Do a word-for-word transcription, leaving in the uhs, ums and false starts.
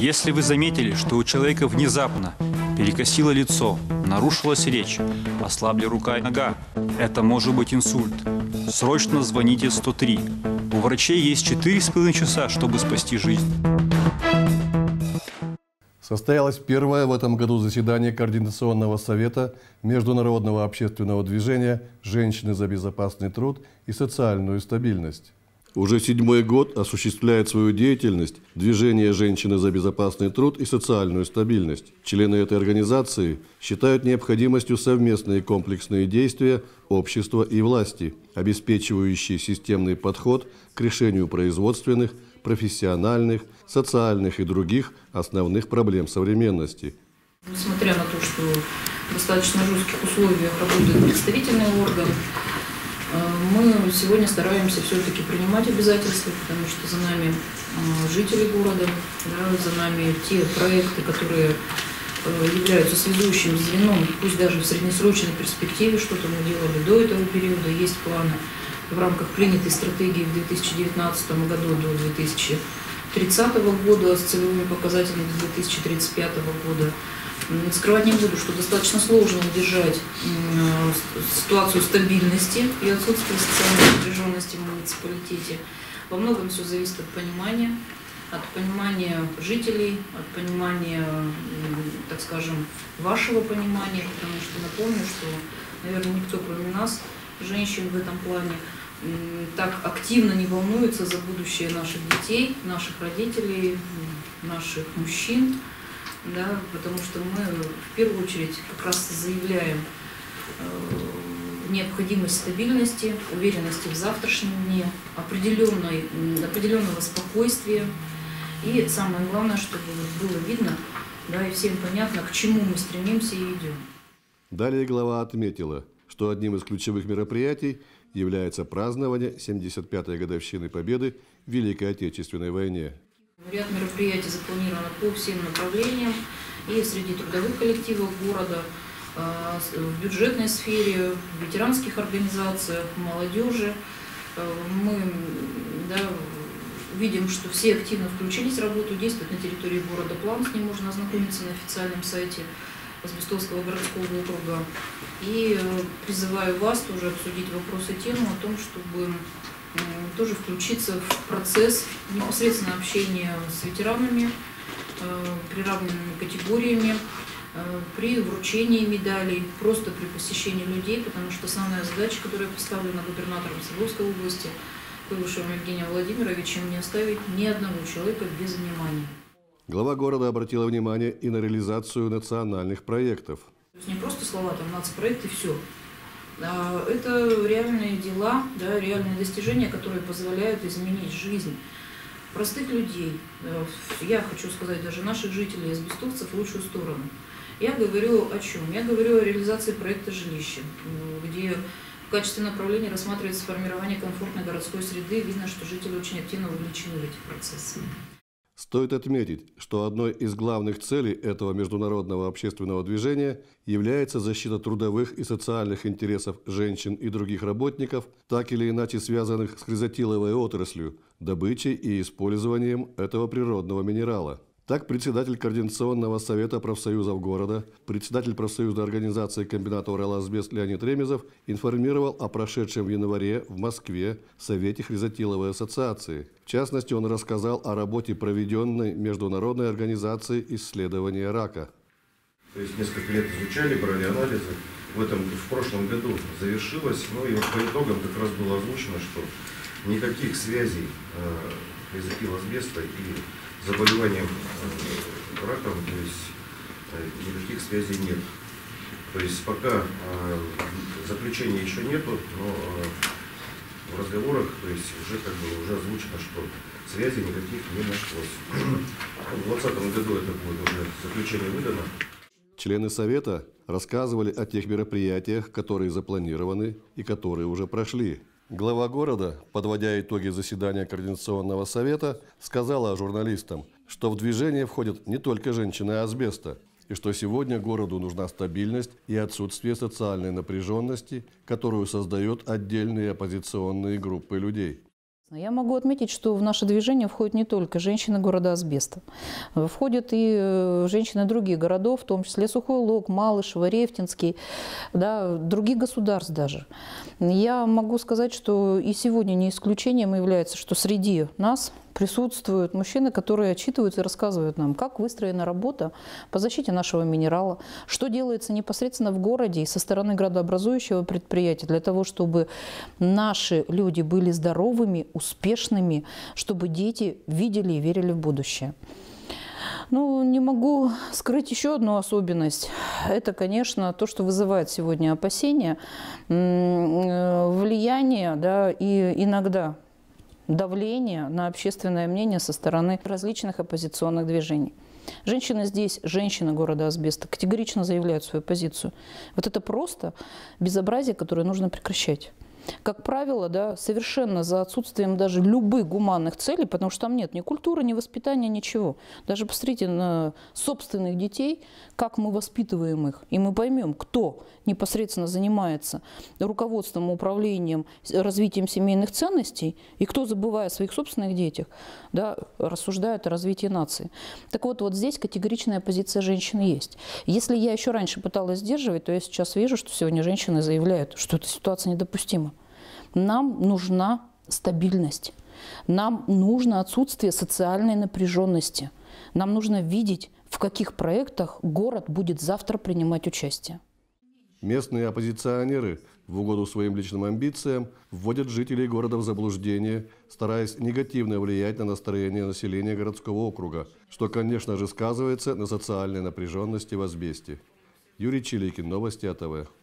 Если вы заметили, что у человека внезапно перекосило лицо, нарушилась речь, ослабли рука и нога, это может быть инсульт. Срочно звоните сто три. У врачей есть четыре с половиной часа, чтобы спасти жизнь. Состоялось первое в этом году заседание Координационного совета Международного общественного движения «Женщины за безопасный труд и социальную стабильность». Уже седьмой год осуществляет свою деятельность движение «Женщины за безопасный труд и социальную стабильность». Члены этой организации считают необходимостью совместные комплексные действия общества и власти, обеспечивающие системный подход к решению производственных, профессиональных, социальных и других основных проблем современности. Несмотря на то, что в достаточно жестких условиях работает представительный орган, мы сегодня стараемся все-таки принимать обязательства, потому что за нами жители города, да, за нами те проекты, которые являются связующим звеном, пусть даже в среднесрочной перспективе, что-то мы делали до этого периода, есть планы в рамках принятой стратегии в две тысячи девятнадцатом году до две тысячи тридцатого года с целевыми показателями до две тысячи тридцать пятого года. Скрывать не буду, что достаточно сложно удержать ситуацию стабильности и отсутствия социальной напряженности в муниципалитете. Во многом все зависит от понимания, от понимания жителей, от понимания, так скажем, вашего понимания, потому что напомню, что, наверное, никто, кроме нас, женщин в этом плане, так активно не волнуется за будущее наших детей, наших родителей, наших мужчин. Да, потому что мы в первую очередь как раз заявляем э, необходимость стабильности, уверенности в завтрашнем дне, определенной, определенного спокойствия и самое главное, чтобы было видно, да, и всем понятно, к чему мы стремимся и идем. Далее глава отметила, что одним из ключевых мероприятий является празднование семьдесят пятой годовщины Победы в Великой Отечественной войне. Ряд мероприятий запланировано по всем направлениям, и среди трудовых коллективов города, в бюджетной сфере, в ветеранских организациях, в молодежи. Мы, да, видим, что все активно включились в работу, действует на территории города план, с ним можно ознакомиться на официальном сайте Асбестовского городского округа. И призываю вас тоже обсудить вопрос и тему о том, чтобы тоже включиться в процесс непосредственно общения с ветеранами, приравненными категориями, при вручении медалей, просто при посещении людей, потому что основная задача, которая поставлена губернатором Свердловской области, Куйбышевым Евгением Владимировичем, не оставить ни одного человека без внимания. Глава города обратила внимание и на реализацию национальных проектов. То есть не просто слова, там, нацпроект и все. Это реальные дела, да, реальные достижения, которые позволяют изменить жизнь простых людей. Я хочу сказать, даже наших жителей, асбестовцев, в лучшую сторону. Я говорю о чем? Я говорю о реализации проекта жилища, где в качестве направления рассматривается формирование комфортной городской среды. Видно, что жители очень активно вовлечены в эти процессы. Стоит отметить, что одной из главных целей этого международного общественного движения является защита трудовых и социальных интересов женщин и других работников, так или иначе связанных с хризотиловой отраслью, добычей и использованием этого природного минерала. Так, председатель Координационного совета профсоюзов города, председатель профсоюзной организации комбината «Ураласбест» Леонид Ремезов информировал о прошедшем в январе в Москве Совете хризотиловой ассоциации. В частности, он рассказал о работе, проведенной Международной организацией исследования рака. То есть несколько лет изучали, брали анализы. В, этом, в прошлом году завершилось, ну и вот по итогам как раз было озвучено, что никаких связей э, хризотилоасбеста и заболеванием э, раком, то есть э, никаких связей нет. То есть пока э, заключения еще нету, но э, в разговорах, то есть уже как бы уже озвучено, что связи никаких не нашлось. В двадцатом году это будет уже заключение выдано. Члены Совета рассказывали о тех мероприятиях, которые запланированы и которые уже прошли. Глава города, подводя итоги заседания Координационного совета, сказала журналистам, что в движение входят не только женщины асбеста, и что сегодня городу нужна стабильность и отсутствие социальной напряженности, которую создают отдельные оппозиционные группы людей. Я могу отметить, что в наше движение входят не только женщины города Асбеста. Входят и женщины других городов, в том числе Сухой Лог, Малышево, Рефтинский, да, других государств даже. Я могу сказать, что и сегодня не исключением является, что среди нас присутствуют мужчины, которые отчитываются и рассказывают нам, как выстроена работа по защите нашего минерала, что делается непосредственно в городе и со стороны градообразующего предприятия для того, чтобы наши люди были здоровыми, успешными, чтобы дети видели и верили в будущее. Ну, не могу скрыть еще одну особенность. Это, конечно, то, что вызывает сегодня опасения, влияние, да, и иногда давление на общественное мнение со стороны различных оппозиционных движений. Женщины здесь, женщины города Асбеста, категорично заявляют свою позицию. Вот это просто безобразие, которое нужно прекращать. Как правило, да, совершенно за отсутствием даже любых гуманных целей, потому что там нет ни культуры, ни воспитания, ничего. Даже посмотрите на собственных детей, как мы воспитываем их, и мы поймем, кто непосредственно занимается руководством, управлением, развитием семейных ценностей, и кто, забывая о своих собственных детях, да, рассуждает о развитии нации. Так вот, вот здесь категоричная позиция женщины есть. Если я еще раньше пыталась сдерживать, то я сейчас вижу, что сегодня женщины заявляют, что эта ситуация недопустима. Нам нужна стабильность, нам нужно отсутствие социальной напряженности, нам нужно видеть, в каких проектах город будет завтра принимать участие. Местные оппозиционеры в угоду своим личным амбициям вводят жителей города в заблуждение, стараясь негативно влиять на настроение населения городского округа, что, конечно же, сказывается на социальной напряженности в Асбесте. Юрий Чиликин, Новости АТВ.